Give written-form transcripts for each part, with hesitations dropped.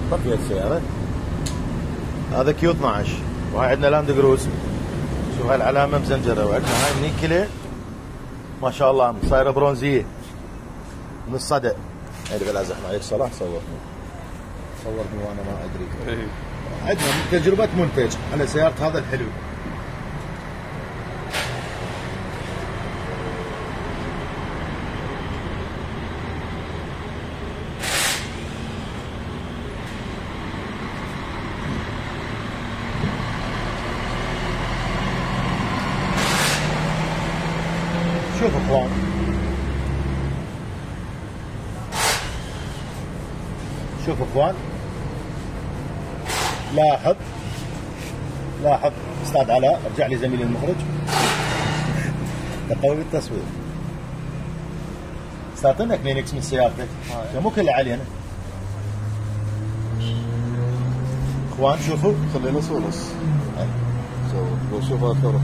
طفيت السيارة. هذا كيو 12 وهاي عندنا لاند كروز. شوف هاي العلامة مزنجرة، وعندنا هاي النيكلة ما شاء الله صايرة برونزية من الصدى. هذي بلا زحمة عليك صلاح صورني وانا ما ادري. عندنا تجربة منتج على سيارة هذا الحلو. شوف اخوان، شوف اخوان، لاحظ استاذ علاء، ارجع لي زميلي المخرج تقوي التصوير. استاذ كلينكس من سيارتك مو كله علينا اخوان. شوفوا خلينا نص لو شوف اكثر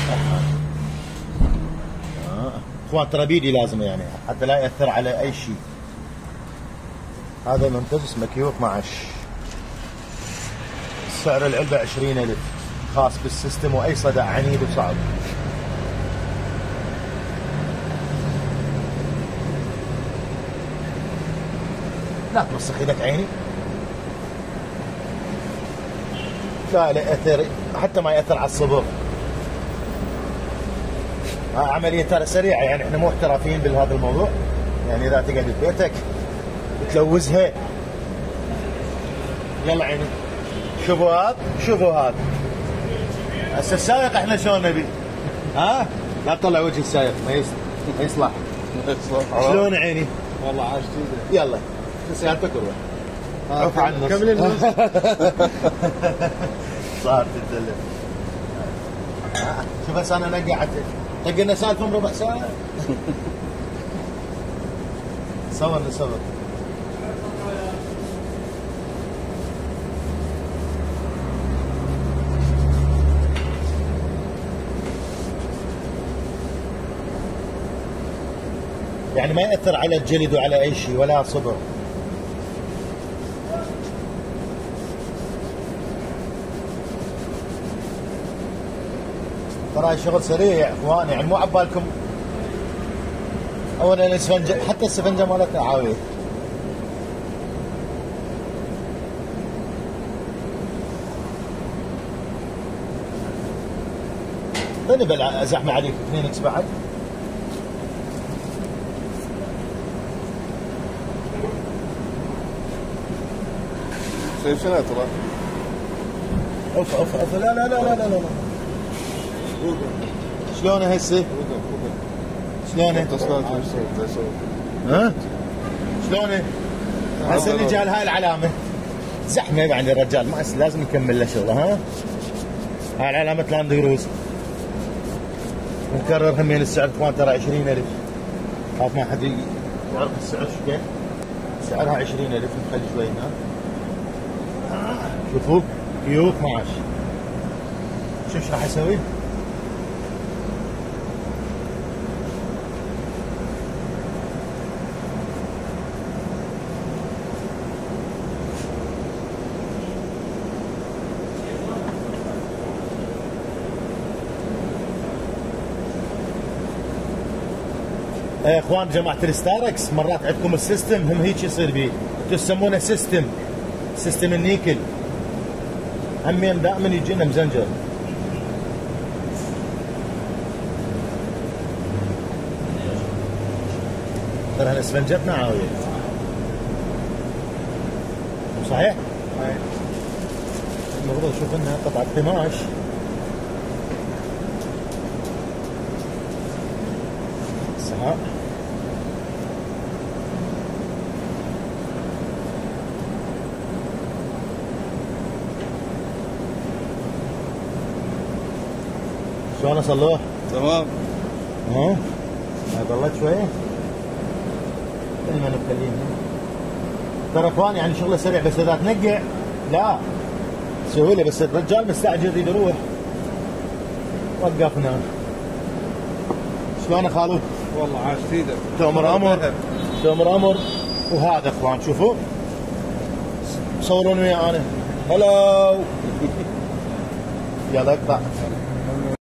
اخوان ترى بيدي لازم يعني حتى لا ياثر على اي شيء. هذا منتج اسمه كيو 12، سعر العلبه 20,000، خاص بالسيستم واي صدى عنيد وصعب. لا توسخ ايدك عيني، لا ياثر، حتى ما ياثر على الصبر. عملية ترى سريعة، يعني احنا مو احترافيين بهذا الموضوع. يعني اذا تقعد في بيتك وتلوزها، يلا عيني شوفوا هذا هسه السائق احنا شلون نبي؟ لا تطلع وجه السائق ما يصلح. شلون عيني؟ والله عاش جيده. يلا سيارتك وروح عوف عن النص. كمل النص. صار تتدلع. شوف هسه انا نقعت لنا سالفهم ربع ساعة. صور. يعني ما يأثر على الجلد وعلى أي شيء ولا صبر. ترى شغل سريع اخوان، يعني مو عبالكم اولا الاسفنجه، حتى السفنجه مالتنا عاويه. خليني بلا زحمه عليك كلينكس بعد. شايف شنو ترى؟ اوف لا شلونه هسه؟ شلونه؟ شلونه؟ هسه اللي جال هاي العلامه زحمه يعني الرجال ما لازم يكمل له شغله. هاي العلامه لاند كروز. نكرر همين السعر اخوان ترى 20,000. خاف ما حد يعرف السعر شو سعرها 20,000. نخلي شوي هنا. شوفوا كيو 12. شوف ايش راح اسوي؟ يا اخوان جماعه الستاركس، مرات عندكم السيستم هم هيك يصير بيه، تسمونه سيستم النيكل، همين دائما يجينا مزنجر. ترى احنا اسفنجتنا عاويه صحيح؟ المفروض اشوف انها قطعه قماش. صح. شلون صلوه؟ تمام. ضلت شويه؟ دائما نتكلم. ترى اخوان يعني شغله سريع، بس اذا تنقع لا تسوي له، بس الرجال مستعجل يريد يروح. وقفنا. شلون خالو؟ والله عاش تؤمر امر. وهذا اخوان شوفوا صورون ويا انا هلو يلا اقطع